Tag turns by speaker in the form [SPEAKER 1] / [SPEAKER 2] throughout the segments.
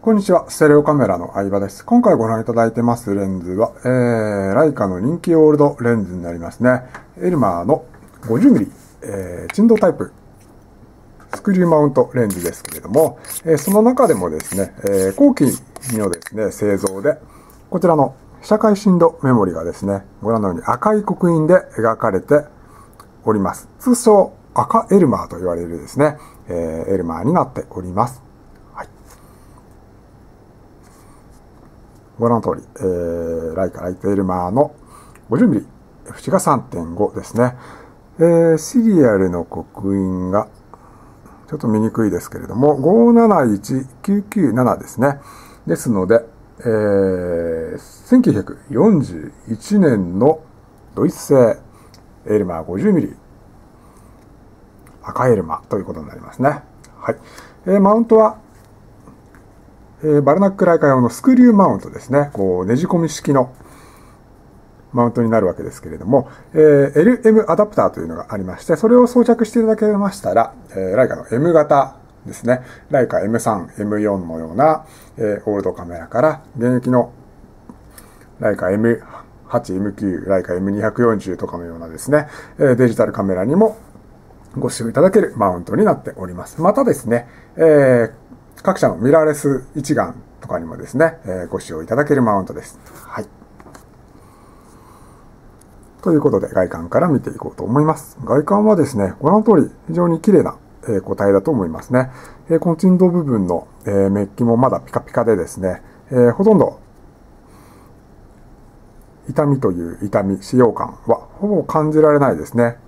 [SPEAKER 1] こんにちは、ステレオカメラの相葉です。今回ご覧いただいてますレンズは、ライカの人気オールドレンズになりますね。エルマーの 50mm、振動タイプスクリューマウントレンズですけれども、その中でもですね、後期のですね、製造で、こちらの被写界深度メモリがですね、ご覧のように赤い刻印で描かれております。通称赤エルマーと言われるですね、エルマーになっております。ご覧の通り、ライカライトエルマーの 50mm、縁が 3.5 ですね。シリアルの刻印が、ちょっと見にくいですけれども、571997ですね。ですので、1941年のドイツ製エルマー 50mm、赤エルマーということになりますね。はい。マウントは、バルナックライカ用のスクリューマウントですね。こう、ねじ込み式のマウントになるわけですけれども、LM アダプターというのがありまして、それを装着していただけましたら、ライカの M 型ですね。ライカ M3、M4 のような、オールドカメラから、現役のライカ M8、M9、ライカ M240 とかのようなですね、デジタルカメラにもご使用いただけるマウントになっております。またですね、各社のミラーレス一眼とかにもですね、ご使用いただけるマウントです。はい。ということで、外観から見ていこうと思います。外観はですね、ご覧の通り、非常に綺麗な個体だと思いますね。この振動部分のメッキもまだピカピカでですね、ほとんど痛みという痛み、使用感はほぼ感じられないですね。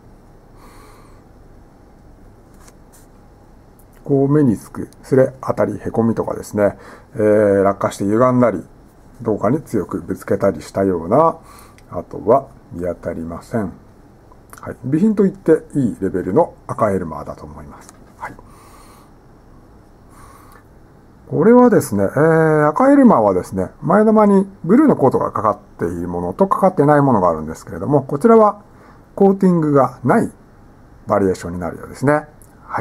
[SPEAKER 1] こう目につく擦れ当たりへこみとかですね、落下して歪んだり、どうかに強くぶつけたりしたような跡は見当たりません。はい、備品といっていいレベルの赤エルマーだと思います。はい、これはですね、赤エルマーはですね、前玉にブルーのコートがかかっているものとかかってないものがあるんですけれども、こちらはコーティングがないバリエーションになるようですね。はい。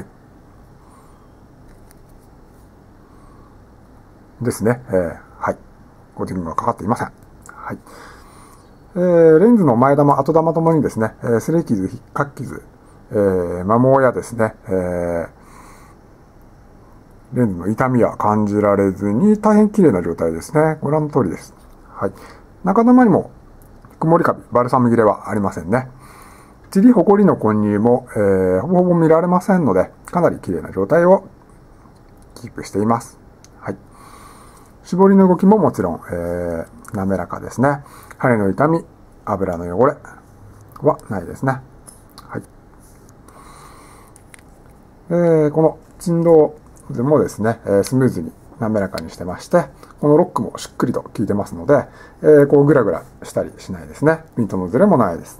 [SPEAKER 1] ですね。はい。コーティングがかかっていません。はい。レンズの前玉、後玉ともにですね、擦れ傷、引っかき傷、摩耗やですね、レンズの痛みは感じられずに大変綺麗な状態ですね。ご覧の通りです。はい。中玉にも曇りカビ、バルサム切れはありませんね。塵、ホコリの混入も、ほぼほぼ見られませんので、かなり綺麗な状態をキープしています。はい。絞りの動きももちろん、滑らかですね。羽の痛み、油の汚れはないですね。はい。この振動でもですね、スムーズに滑らかにしてまして、このロックもしっくりと効いてますので、こうグラグラしたりしないですね。ピントのズレもないです。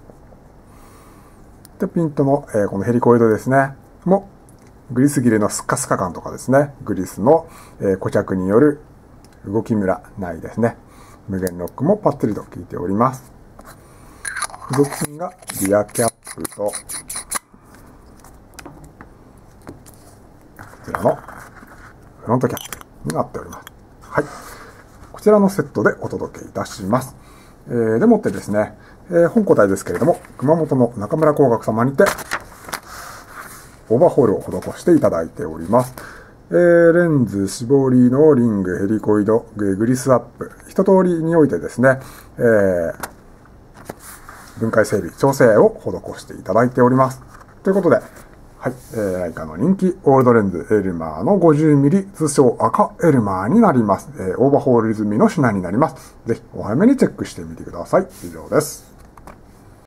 [SPEAKER 1] で、ピントの、このヘリコイドですね、もグリス切れのスッカスカ感とかですね、グリスの、固着による動きムラないですね。無限ロックもパッツリと効いております。付属品がリアキャップと、こちらのフロントキャップになっております。はい。こちらのセットでお届けいたします。でもってですね、本個体ですけれども、熊本の中村工学様にて、オーバーホールを施していただいております。レンズ、絞りのリング、ヘリコイド、グリスアップ、一通りにおいてですね、分解整備、調整を施していただいております。ということで、はい、ライカの人気オールドレンズ、エルマーの 50mm、通称赤エルマーになります。オーバーホール済みの品になります。ぜひお早めにチェックしてみてください。以上です。